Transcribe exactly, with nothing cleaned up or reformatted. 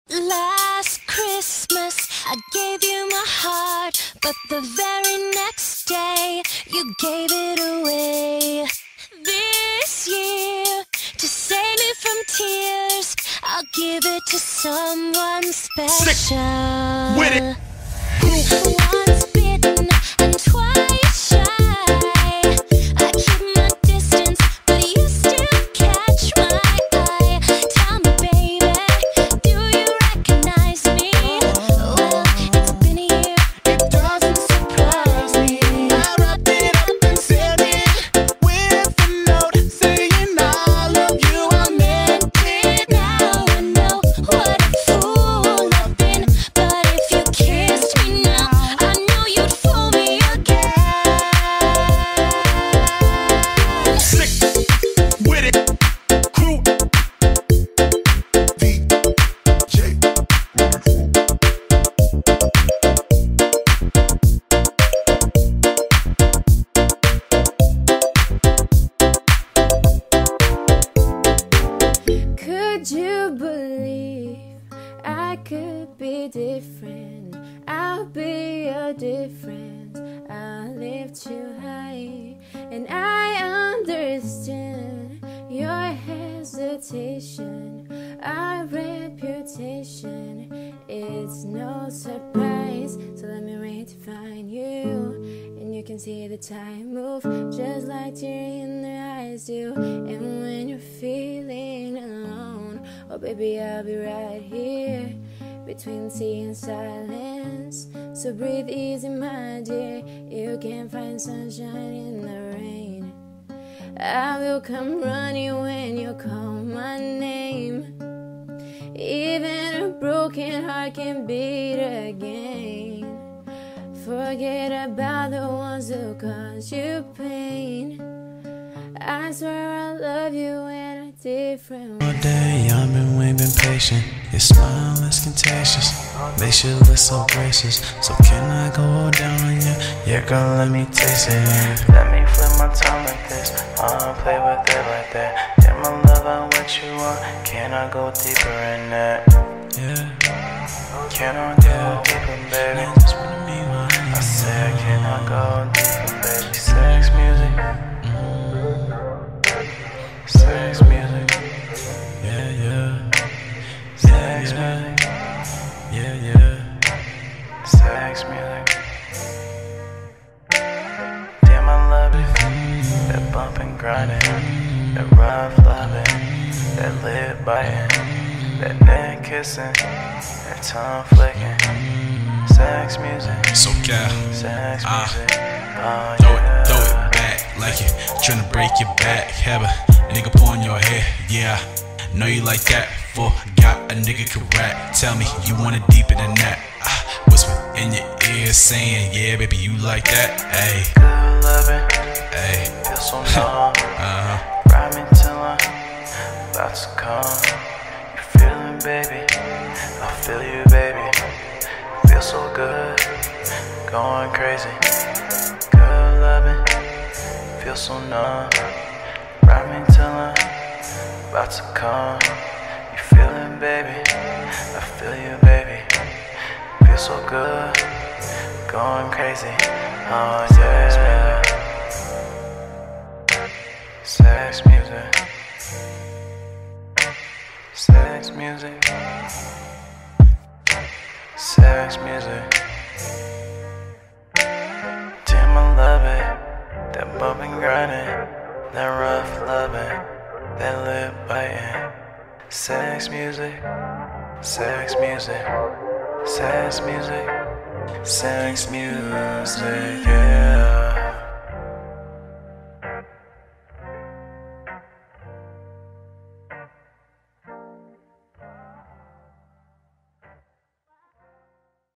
Last Christmas, I gave you my heart, but the very next day, you gave it away. This year, to save me from tears, I'll give it to someone special. Sick with it. Once bitten and twice shy. I keep my distance, but you still catch my eye. Tell me, baby, do you recognize me? Well, it's been a year, it doesn't surprise me. I wrapped it up and sent it with a note saying I love you. I meant it. Now I know what a fool I've been, but if you kissed me now, I know you'd fool me again. Sick with it. Crew. D J. Could you believe I could be different? I'll be your difference. I'll lift you high, and I understand your hesitation. Our reputation, it's no surprise. So let me redefine you, and you can see the time move just like tears in their eyes do. And when you're feeling alone, oh baby, I'll be right here between sea and silence. So breathe easy, my dear. You can find sunshine in the rain. I will come running when you call my name. Even a broken heart can beat again. Forget about the ones who cause you pain. I swear I love you in a different way. All day I've been waiting patient. Your smile is contagious, makes you look so gracious. So can I go down on you? Yeah, girl, let me taste it. Let me flip my tongue like this. I don't play with it like that. Damn, my love, I what you want. Can I go deeper in that? Yeah. Can I go deeper, baby? I said, can I go deeper, baby? Sex music. Sex music, yeah, yeah. Sex music, yeah, yeah. Sex music. Damn, I love it. That bump and grinding, that rough loving, that lip biting, that neck kissing, that tongue flicking. Sex music, So cal, sex ah, music. Oh, throw yeah. it, throw it back like you tryna break your back. Have a nigga pulling your hair, yeah. Know you like that. Forgot a nigga could rap. Tell me you want it deeper than that. Ah, whisper in your ear saying, yeah, baby, you like that. Ayy, Good loving, ayy, feel so numb. uh huh. Rhyming till I'm about to come. You feeling, baby? I feel you, baby. Feel so good, going crazy. Good loving, feel so numb. Rhyming till I'm about to come. You feeling, baby? I feel you, baby. Feel so good, going crazy. Oh yeah. Sex music. Sex music. Sex music. Damn, I love it. That bumping, grinding, that rough loving, that lip biting. Sex music. Sex music. Sex music. Sex music. Yeah.